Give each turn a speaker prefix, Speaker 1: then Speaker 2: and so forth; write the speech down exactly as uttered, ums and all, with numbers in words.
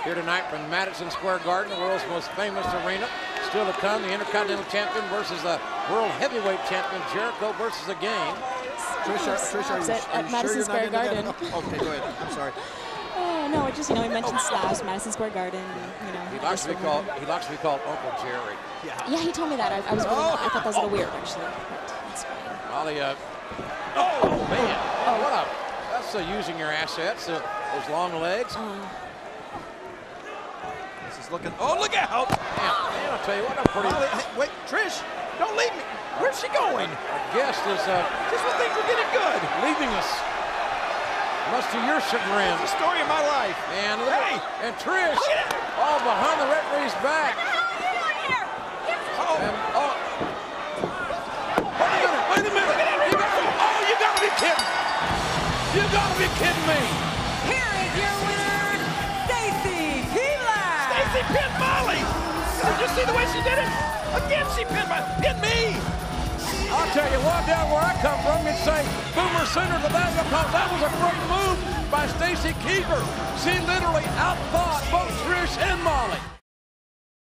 Speaker 1: here tonight from Madison Square Garden, the world's most famous arena. Still to come, the Intercontinental Champion versus the World Heavyweight Champion, Jericho versus the Game.
Speaker 2: Trish, are, Trish, are you,
Speaker 3: at,
Speaker 2: are
Speaker 3: at
Speaker 2: you
Speaker 3: Madison
Speaker 2: sure
Speaker 3: Square
Speaker 2: you're not
Speaker 3: Garden.
Speaker 2: into that? Oh, okay, go ahead. I'm sorry.
Speaker 3: Oh, no, it just, you know, he mentioned Slash, Madison Square Garden, you know.
Speaker 1: He likes to be called, he likes to be called Uncle Jerry.
Speaker 2: Yeah.
Speaker 3: Yeah, he told me that. I, I was really,
Speaker 2: Oh.
Speaker 3: I thought that was a little weird, actually. But that's fine.
Speaker 1: Molly, uh, oh, man, oh, what a, that's uh, using your assets, uh, those long legs.
Speaker 3: Uh,
Speaker 2: This is looking, oh, look out!
Speaker 1: Man, man, I'll tell you what, I'm pretty,
Speaker 2: Molly, hey, wait, Trish, don't leave me. Where's she going?
Speaker 1: our guest is uh,
Speaker 2: Just when things were getting good.
Speaker 1: leaving us. Much to your chagrin.
Speaker 2: It's the story of my life.
Speaker 1: And look
Speaker 2: Hey!
Speaker 1: at, and Trish,
Speaker 2: Look at it!
Speaker 1: all behind the referee's back.
Speaker 2: Oh,
Speaker 1: And, oh, wait a minute, wait a minute. You got, oh, you gotta be kidding. You gotta be kidding me.
Speaker 4: Here is your winner, Stacy Keibler.
Speaker 2: Stacy pinned Molly. Did you see the way she did it? Again, she pinned, my, pinned me.
Speaker 1: I'll tell you what, down where I come from, you'd say Boomer Sooner to that because that was a great move by Stacy Keibler. She literally outfought both Trish and Molly.